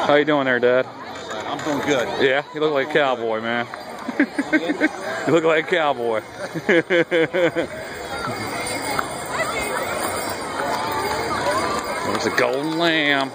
How you doing there, Dad? I'm doing good. Yeah, you look like a cowboy, man. You look like a cowboy. There's a golden lamb.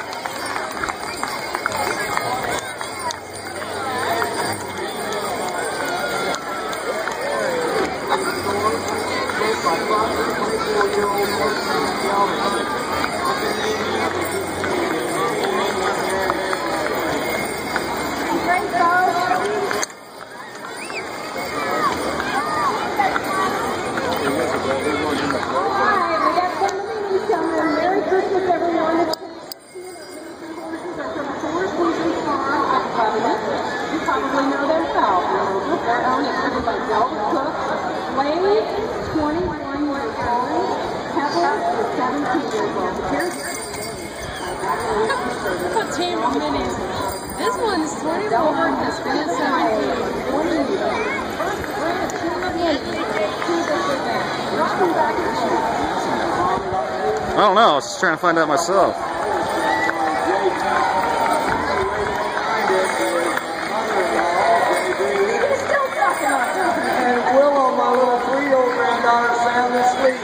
Team of minis. This one's 24, this one is 17. I don't know, I was just trying to find out myself. And Willow, my little 3-year-old granddaughter, Sam this week.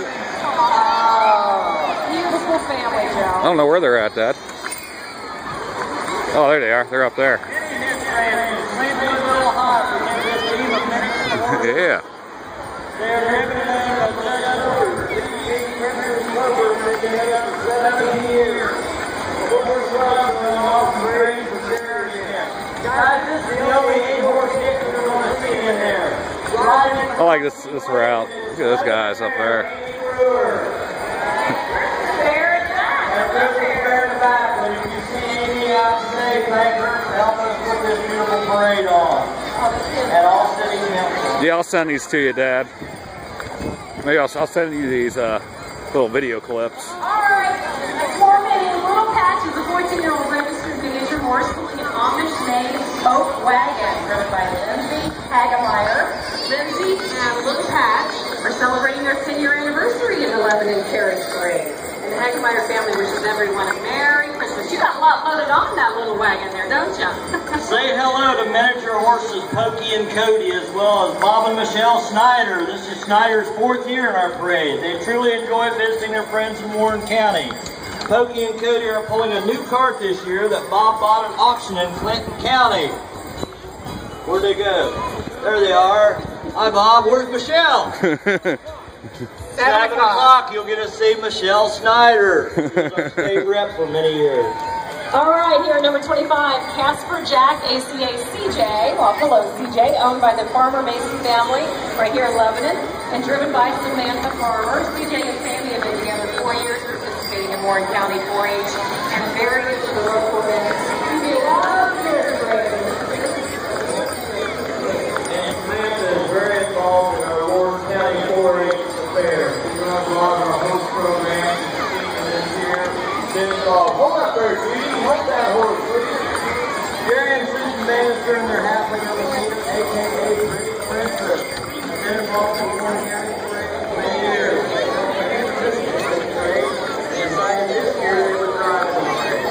Beautiful family, Joe. I don't know where they're at, Dad. Oh, there they are. They're up there. Yeah. I like this route. Look at those guys up there. Yeah, I'll send these to you, Dad. Maybe I'll send you these little video clips. Alright, 4 men in little patches, a 14-year-old registered miniature horse pulling an Amish-made oak wagon driven by Lindsay Hagemeyer. Lindsay and Little Patch are celebrating their 10-year anniversary in the Lebanon Carriage Parade. And the Hagemeyer family wishes everyone a Merry Christmas. You got a lot loaded on that little wagon there, don't you? Say hello to miniature horses Pokey and Cody, as well as Bob and Michelle Snyder. This is Snyder's 4th year in our parade. They truly enjoy visiting their friends in Warren County. Pokey and Cody are pulling a new cart this year that Bob bought at auction in Clinton County. Where'd they go? There they are. Hi, Bob. Where's Michelle? 7 o'clock, you'll get to see Michelle Snyder. She was our state rep for many years. All right, here at number 25, Casper Jack, ACA CJ, well, hello CJ, owned by the Farmer Mason family right here in Lebanon and driven by Samantha Farmer. CJ and Sammy have been together 4 years participating in Warren County 4-H and various local events. CJ loves this parade. And Samantha is very involved in our Warren County 4-H affair. She runs a lot of our host programs this year. Hold up there, Judy. Hold that horse, please. Jerry and Susan Bannister and their halfling of the season, a.k.a. Pretty Princess. Been involved in the Warren County Parade for many years. They decided this year they would drive the parade.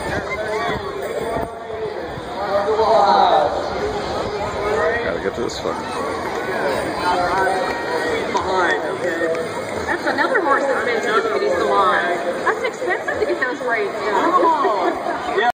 Gotta get to this one. Behind, okay? That's another horse that's been jumping, he's the line. That's expensive to get those braids done.